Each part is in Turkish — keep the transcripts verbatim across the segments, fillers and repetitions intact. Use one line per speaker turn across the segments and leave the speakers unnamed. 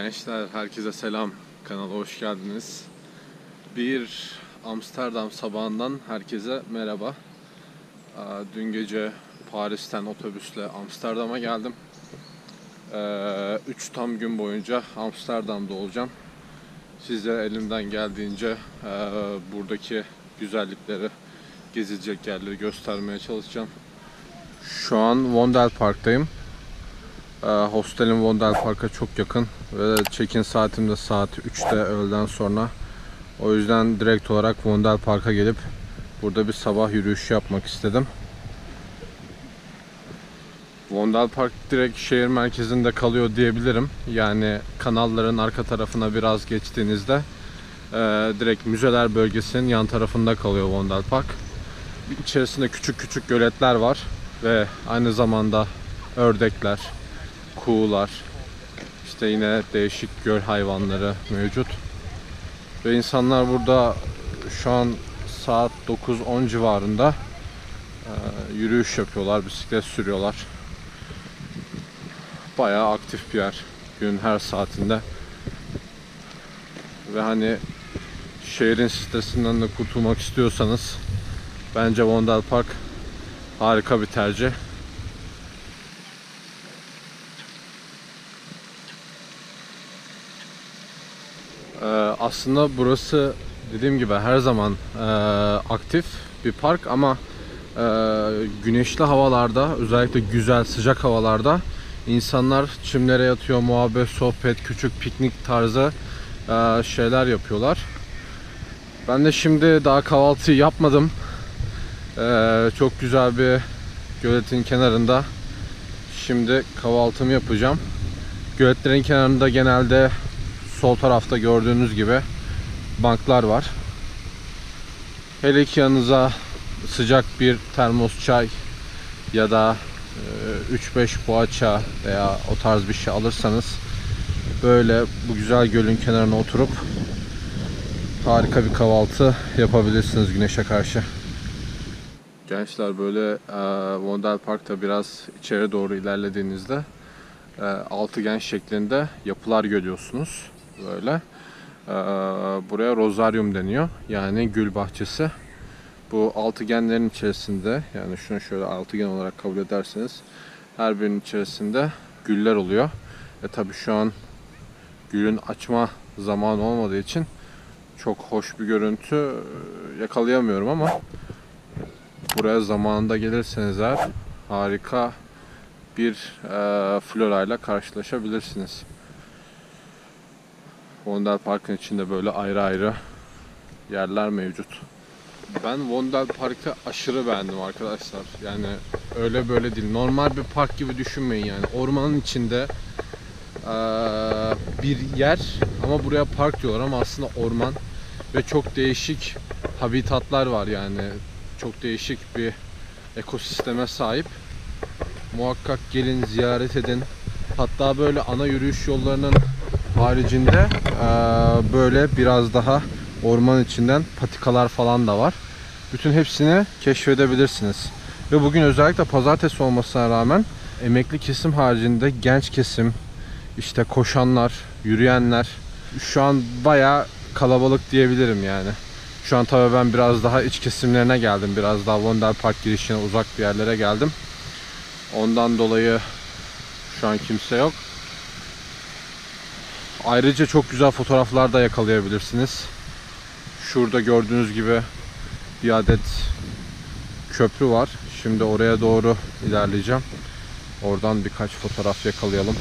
Gençler, herkese selam. Kanala hoş geldiniz. Bir Amsterdam sabahından herkese merhaba. Dün gece Paris'ten otobüsle Amsterdam'a geldim. Üç tam gün boyunca Amsterdam'da olacağım. Size elimden geldiğince buradaki güzellikleri, gezilecek yerleri göstermeye çalışacağım. Şu an Vondel Park'tayım. Hostelim Vondel Park'a çok yakın ve check-in saatim de saat üçte öğleden sonra. O yüzden direkt olarak Vondel Park'a gelip burada bir sabah yürüyüşü yapmak istedim. Vondel Park direkt şehir merkezinde kalıyor diyebilirim. Yani kanalların arka tarafına biraz geçtiğinizde e, direkt müzeler bölgesinin yan tarafında kalıyor Vondel Park. İçerisinde küçük küçük göletler var ve aynı zamanda ördekler, kuğular, işte yine değişik göl hayvanları mevcut. Ve insanlar burada şu an saat dokuz on civarında e, yürüyüş yapıyorlar, bisiklet sürüyorlar. Bayağı aktif bir yer günün her saatinde. Ve hani şehrin stresinden de kurtulmak istiyorsanız bence Vondel Park harika bir tercih. Aslında burası dediğim gibi her zaman e, aktif bir park ama e, güneşli havalarda, özellikle güzel sıcak havalarda insanlar çimlere yatıyor, muhabbet, sohbet, küçük piknik tarzı e, şeyler yapıyorlar. Ben de şimdi daha kahvaltıyı yapmadım. E, çok güzel bir göletin kenarında şimdi kahvaltımı yapacağım. Göletlerin kenarında genelde sol tarafta gördüğünüz gibi banklar var. Hele ki yanınıza sıcak bir termos çay ya da üç beş poğaça veya o tarz bir şey alırsanız böyle bu güzel gölün kenarına oturup harika bir kahvaltı yapabilirsiniz güneşe karşı. Gençler, böyle e, Vondel Park'ta biraz içeri doğru ilerlediğinizde e, altıgen şeklinde yapılar görüyorsunuz. Böyle. Ee, buraya rozaryum deniyor. Yani gül bahçesi. Bu altıgenlerin içerisinde, yani şunu şöyle altıgen olarak kabul ederseniz, her birinin içerisinde güller oluyor. E tabi şu an gülün açma zamanı olmadığı için çok hoş bir görüntü yakalayamıyorum ama buraya zamanında gelirseniz eğer harika bir e, florayla karşılaşabilirsiniz. Vondel Park'ın içinde böyle ayrı ayrı yerler mevcut. Ben Vondel Park'ı aşırı beğendim arkadaşlar. Yani öyle böyle değil. Normal bir park gibi düşünmeyin yani. Ormanın içinde ee, bir yer ama buraya park diyorlar ama aslında orman. Ve çok değişik habitatlar var yani. Çok değişik bir ekosisteme sahip. Muhakkak gelin, ziyaret edin. Hatta böyle ana yürüyüş yollarının haricinde böyle biraz daha orman içinden patikalar falan da var. Bütün hepsini keşfedebilirsiniz. Ve bugün özellikle pazartesi olmasına rağmen emekli kesim haricinde genç kesim, işte koşanlar, yürüyenler şu an bayağı kalabalık diyebilirim yani. Şu an tabii ben biraz daha iç kesimlerine geldim. Biraz daha Vondel Park girişine uzak bir yerlere geldim. Ondan dolayı şu an kimse yok. Ayrıca çok güzel fotoğraflar da yakalayabilirsiniz. Şurada gördüğünüz gibi bir adet köprü var. Şimdi oraya doğru ilerleyeceğim. Oradan birkaç fotoğraf yakalayalım.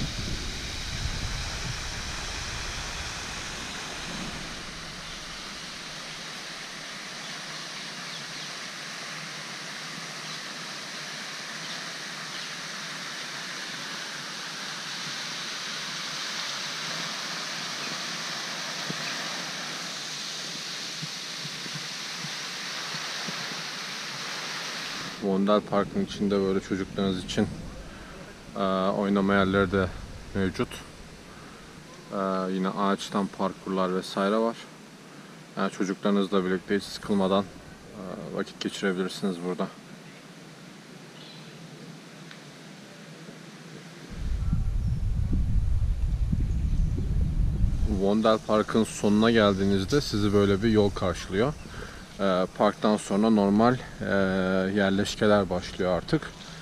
Vondel Park'ın içinde böyle çocuklarınız için e, oynama yerleri de mevcut. E, yine ağaçtan parkurlar vesaire var. Yani çocuklarınızla birlikte hiç sıkılmadan e, vakit geçirebilirsiniz burada. Vondel Park'ın sonuna geldiğinizde sizi böyle bir yol karşılıyor. E, parktan sonra normal e, yerleşkeler başlıyor artık.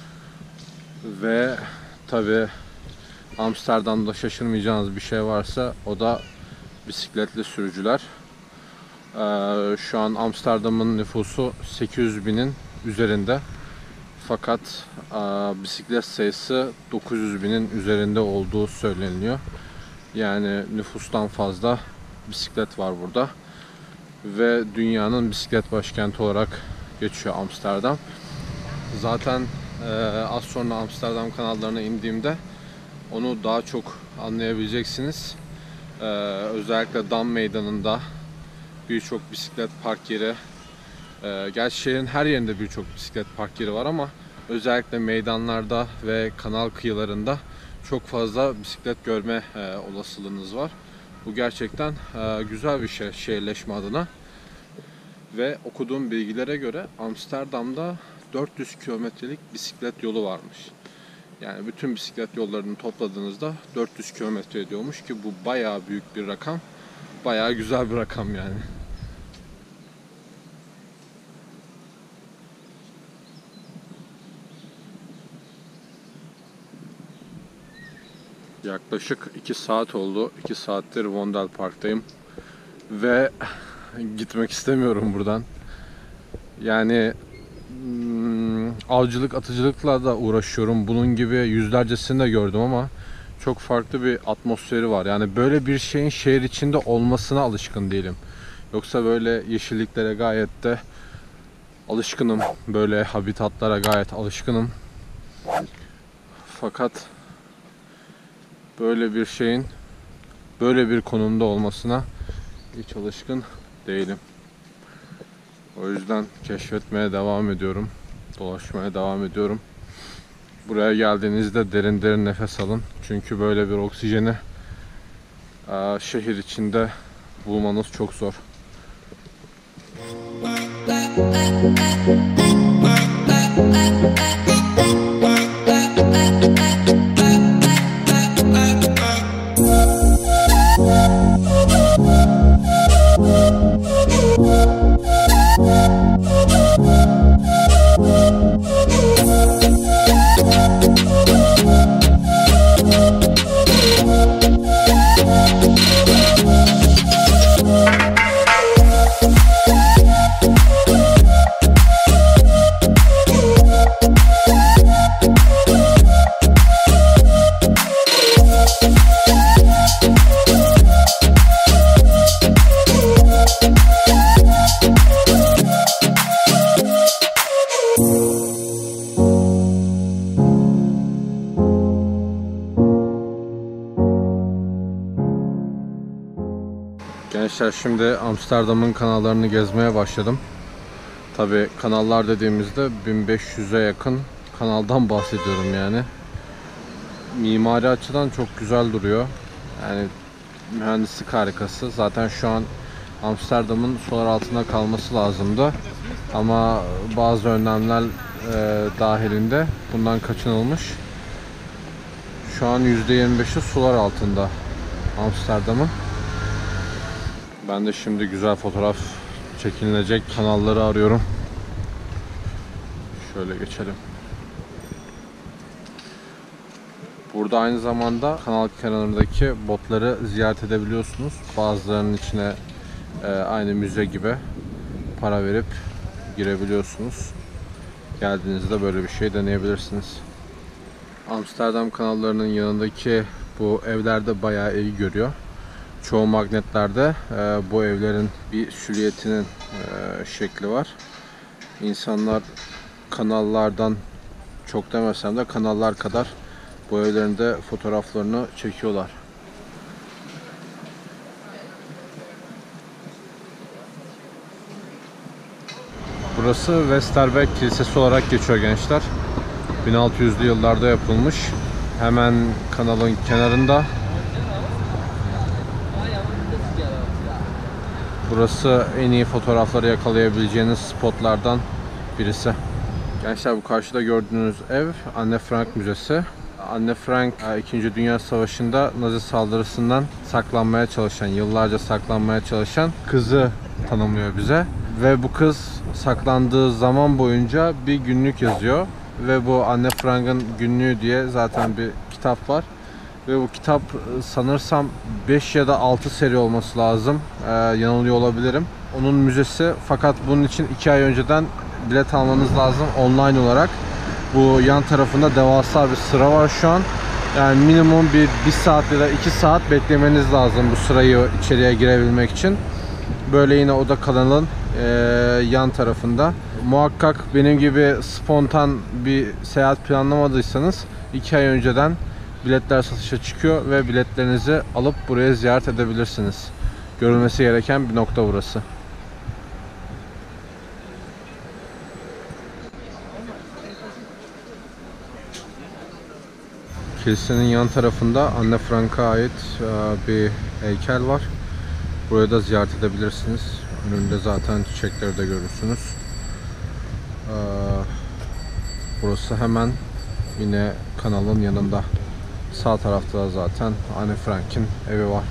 Ve tabi Amsterdam'da şaşırmayacağınız bir şey varsa o da bisikletli sürücüler. Ee, şu an Amsterdam'ın nüfusu sekiz yüz binin üzerinde. Fakat e, bisiklet sayısı dokuz yüz binin üzerinde olduğu söyleniyor. Yani nüfustan fazla bisiklet var burada. Ve dünyanın bisiklet başkenti olarak geçiyor Amsterdam. Zaten e, az sonra Amsterdam kanallarına indiğimde onu daha çok anlayabileceksiniz. Ee, özellikle Dam Meydanı'nda birçok bisiklet park yeri, e, gerçi şehrin her yerinde birçok bisiklet park yeri var ama özellikle meydanlarda ve kanal kıyılarında çok fazla bisiklet görme e, olasılığınız var. Bu gerçekten e, güzel bir şey şehirleşme adına. Ve okuduğum bilgilere göre Amsterdam'da dört yüz kilometrelik bisiklet yolu varmış. Yani bütün bisiklet yollarını topladığınızda dört yüz kilometre ediyormuş ki bu bayağı büyük bir rakam. Bayağı güzel bir rakam yani. Yaklaşık iki saat oldu. iki saattir Vondel Park'tayım. Ve gitmek istemiyorum buradan. Yani avcılık, atıcılıkla da uğraşıyorum. Bunun gibi yüzlercesini de gördüm ama çok farklı bir atmosferi var. Yani böyle bir şeyin şehir içinde olmasına alışkın değilim. Yoksa böyle yeşilliklere gayet de alışkınım. Böyle habitatlara gayet alışkınım. Fakat böyle bir şeyin böyle bir konumda olmasına hiç alışkın değilim. O yüzden keşfetmeye devam ediyorum. Dolaşmaya devam ediyorum. Buraya geldiğinizde derin derin nefes alın. Çünkü böyle bir oksijeni şehir içinde bulmanız çok zor. Gençler, şimdi Amsterdam'ın kanallarını gezmeye başladım. Tabi kanallar dediğimizde bin beş yüze yakın kanaldan bahsediyorum yani. Mimari açıdan çok güzel duruyor. Yani mühendislik harikası. Zaten şu an Amsterdam'ın sular altında kalması lazımdı. Ama bazı önlemler e, dahilinde bundan kaçınılmış. Şu an yüzde yirmi beşi sular altında Amsterdam'ın. Ben de şimdi güzel fotoğraf çekinilecek kanalları arıyorum. Şöyle geçelim. Burada aynı zamanda kanal kenarındaki botları ziyaret edebiliyorsunuz. Bazılarının içine e, aynı müze gibi para verip girebiliyorsunuz. Geldiğinizde böyle bir şey deneyebilirsiniz. Amsterdam kanallarının yanındaki bu evlerde bayağı ilgi görüyor. Çoğu magnetlerde e, bu evlerin bir silüetinin e, şekli var. İnsanlar kanallardan, çok demesem de kanallar kadar bu evlerin de fotoğraflarını çekiyorlar. Burası Westerbeek Kilisesi olarak geçiyor gençler. bin altı yüzlü yıllarda yapılmış. Hemen kanalın kenarında. Burası en iyi fotoğrafları yakalayabileceğiniz spotlardan birisi. Gençler, bu karşıda gördüğünüz ev Anne Frank Müzesi. Anne Frank ikinci. Dünya Savaşı'nda Nazi saldırısından saklanmaya çalışan, yıllarca saklanmaya çalışan kızı tanımlıyor bize. Ve bu kız saklandığı zaman boyunca bir günlük yazıyor. Ve bu Anne Frank'ın günlüğü diye zaten bir kitap var. Ve bu kitap sanırsam beş ya da altı seri olması lazım. Ee, yanılıyor olabilirim. Onun müzesi, fakat bunun için iki ay önceden bilet almanız lazım online olarak. Bu yan tarafında devasa bir sıra var şu an. Yani minimum bir, bir saat ya da iki saat beklemeniz lazım bu sırayı içeriye girebilmek için. Böyle yine Oda kanalın e, yan tarafında. Muhakkak benim gibi spontan bir seyahat planlamadıysanız iki ay önceden biletler satışa çıkıyor ve biletlerinizi alıp buraya ziyaret edebilirsiniz. Görülmesi gereken bir nokta burası. Kilisenin yan tarafında Anne Frank'a ait bir heykel var. Buraya da ziyaret edebilirsiniz. Önünde zaten çiçekleri de görürsünüz. Burası hemen yine kanalın yanında. Sağ tarafta da zaten Anne Frank'in evi var.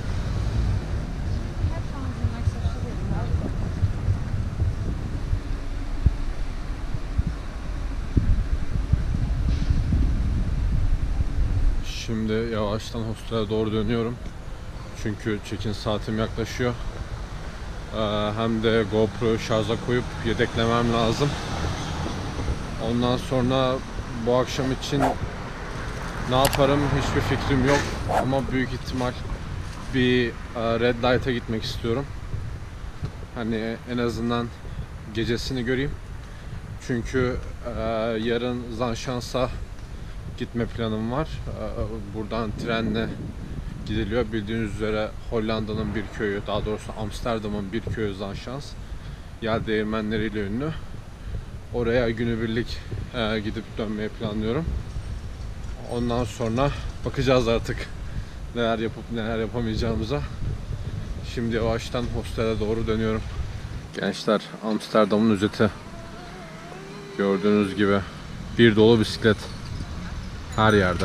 Şimdi yavaştan hostele doğru dönüyorum. Çünkü check-in saatim yaklaşıyor. Hem de GoPro'yu şarja koyup yedeklemem lazım. Ondan sonra bu akşam için ne yaparım hiçbir fikrim yok. Ama büyük ihtimal bir Red Light'a gitmek istiyorum. Hani en azından gecesini göreyim. Çünkü yarın Zaanstad'a gitme planım var. Buradan trenle gidiliyor. Bildiğiniz üzere Hollanda'nın bir köyü, daha doğrusu Amsterdam'ın bir köyü Zaanstad. Yel değirmenleriyle ünlü. Oraya günübirlik gidip dönmeyi planlıyorum. Ondan sonra bakacağız artık neler yapıp neler yapamayacağımıza. Şimdi yavaştan hostele doğru dönüyorum. Gençler, Amsterdam'ın özeti. Gördüğünüz gibi bir dolu bisiklet her yerde.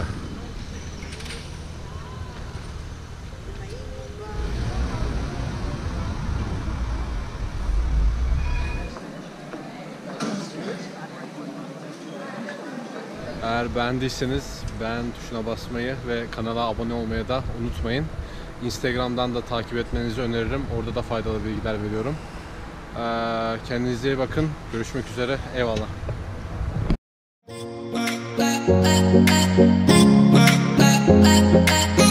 Eğer beğendiyseniz beğen tuşuna basmayı ve kanala abone olmayı da unutmayın. Instagram'dan da takip etmenizi öneririm. Orada da faydalı bilgiler veriyorum. Kendinize iyi bakın. Görüşmek üzere. Eyvallah.
Bye.